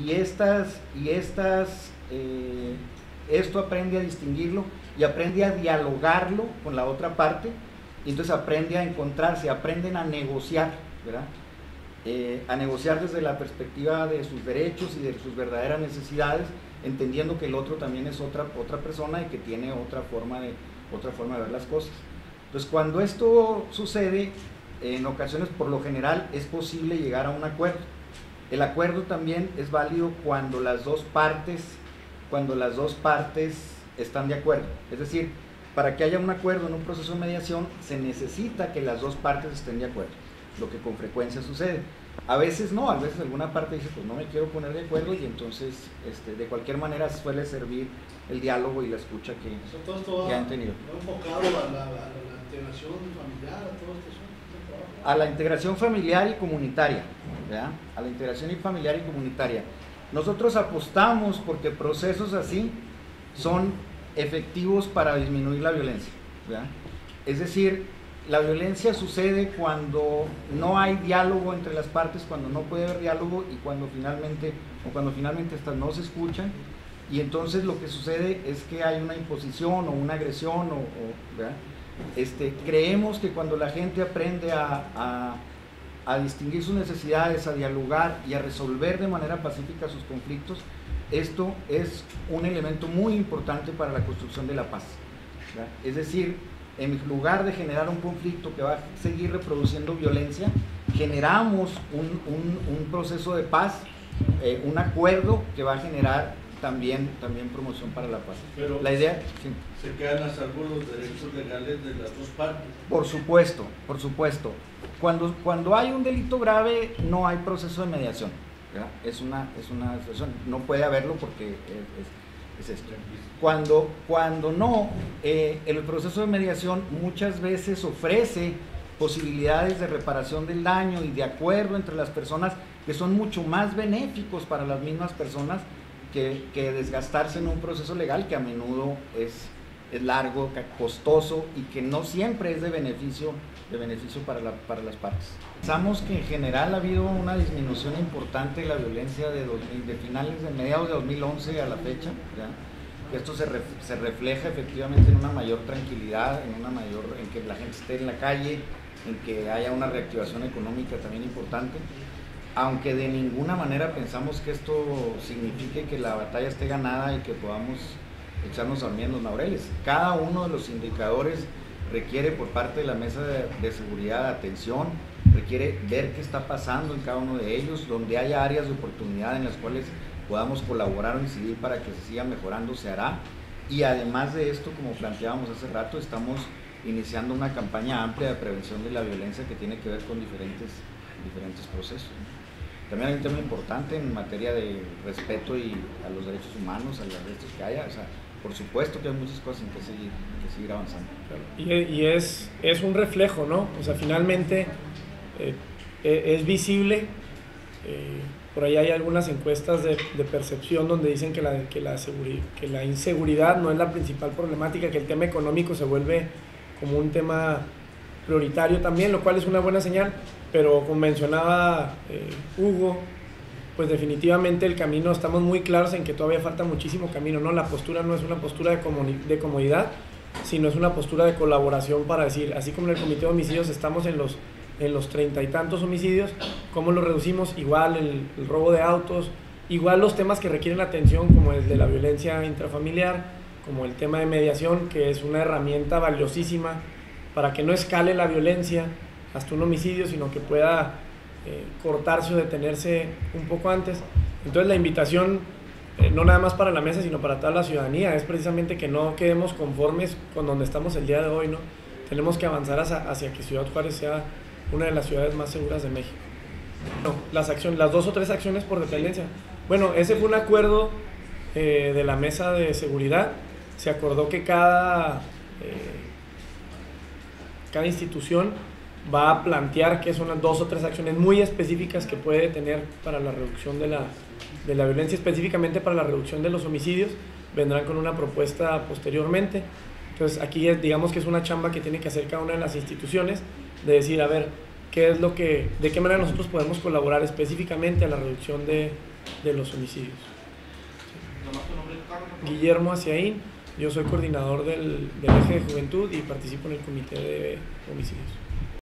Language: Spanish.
esto aprende a distinguirlo y aprende a dialogarlo con la otra parte, y entonces aprende a encontrarse, aprenden a negociar, ¿verdad? A negociar desde la perspectiva de sus derechos y de sus verdaderas necesidades, entendiendo que el otro también es otra persona y que tiene otra forma de ver las cosas. Entonces, cuando esto sucede, en ocasiones, por lo general, es posible llegar a un acuerdo. El acuerdo también es válido cuando las dos partes están de acuerdo. Es decir, para que haya un acuerdo en un proceso de mediación, se necesita que las dos partes estén de acuerdo, lo que con frecuencia sucede. A veces no, a veces alguna parte dice, pues no me quiero poner de acuerdo, y entonces de cualquier manera suele servir el diálogo y la escucha que han tenido. Enfocado a la integración familiar, a todo esto. A la integración familiar y comunitaria, ¿verdad? A la integración familiar y comunitaria. Nosotros apostamos porque procesos así son efectivos para disminuir la violencia, ¿verdad? Es decir, la violencia sucede cuando no hay diálogo entre las partes, cuando no puede haber diálogo y cuando finalmente estas no se escuchan, y entonces lo que sucede es que hay una imposición o una agresión, ¿verdad? Creemos que cuando la gente aprende a distinguir sus necesidades, a dialogar y a resolver de manera pacífica sus conflictos, esto es un elemento muy importante para la construcción de la paz, ¿verdad? Es decir, en lugar de generar un conflicto que va a seguir reproduciendo violencia, generamos un proceso de paz, un acuerdo que va a generar también promoción para la paz. Pero la idea, sí. ¿Se quedan a salvo los derechos legales de las dos partes? Por supuesto. Cuando hay un delito grave no hay proceso de mediación, ¿verdad? Es una situación, no puede haberlo porque es esto. Cuando no, el proceso de mediación muchas veces ofrece posibilidades de reparación del daño y de acuerdo entre las personas que son mucho más benéficos para las mismas personas que desgastarse en un proceso legal que a menudo es largo, costoso y que no siempre es de beneficio para las partes. Pensamos que en general ha habido una disminución importante de la violencia de mediados de 2011 a la fecha, ¿ya? Esto se refleja efectivamente en una mayor tranquilidad, en que la gente esté en la calle, en que haya una reactivación económica también importante, aunque de ninguna manera pensamos que esto signifique que la batalla esté ganada y que podamos echarnos a dormir en los laureles. Cada uno de los indicadores requiere por parte de la mesa de seguridad atención, requiere ver qué está pasando en cada uno de ellos, donde haya áreas de oportunidad en las cuales podamos colaborar o incidir para que se siga mejorando, se hará. Y además de esto, como planteábamos hace rato, estamos iniciando una campaña amplia de prevención de la violencia que tiene que ver con diferentes procesos. También hay un tema importante en materia de respeto a los derechos humanos, a los derechos que haya. O sea, por supuesto que hay muchas cosas en que seguir avanzando. Claro. Y es un reflejo, ¿no? O sea, finalmente es visible. Por ahí hay algunas encuestas de percepción donde dicen que la inseguridad no es la principal problemática, que el tema económico se vuelve como un tema prioritario también, lo cual es una buena señal, pero como mencionaba Hugo, pues definitivamente el camino, estamos muy claros en que todavía falta muchísimo camino, ¿no? La postura no es una postura de comodidad, sino es una postura de colaboración para decir, así como en el Comité de Homicidios estamos en los 30 y tantos homicidios, ¿cómo lo reducimos? Igual el robo de autos, igual los temas que requieren atención como el de la violencia intrafamiliar, como el tema de mediación, que es una herramienta valiosísima para que no escale la violencia hasta un homicidio, sino que pueda cortarse o detenerse un poco antes. Entonces la invitación, no nada más para la mesa, sino para toda la ciudadanía, es precisamente que no quedemos conformes con donde estamos el día de hoy, ¿no? Tenemos que avanzar hacia que Ciudad Juárez sea una de las ciudades más seguras de México. No, las 2 o 3 acciones por dependencia. Bueno, ese fue un acuerdo de la mesa de seguridad. Se acordó que cada institución va a plantear que son las 2 o 3 acciones muy específicas que puede tener para la reducción de la violencia, específicamente para la reducción de los homicidios. Vendrán con una propuesta posteriormente. Entonces aquí digamos que es una chamba que tiene que hacer cada una de las instituciones, de decir, a ver, de qué manera nosotros podemos colaborar específicamente a la reducción de de los homicidios. ¿Nomás tu nombre, Carlos? Guillermo Aciaín, yo soy coordinador del eje de juventud y participo en el comité de homicidios.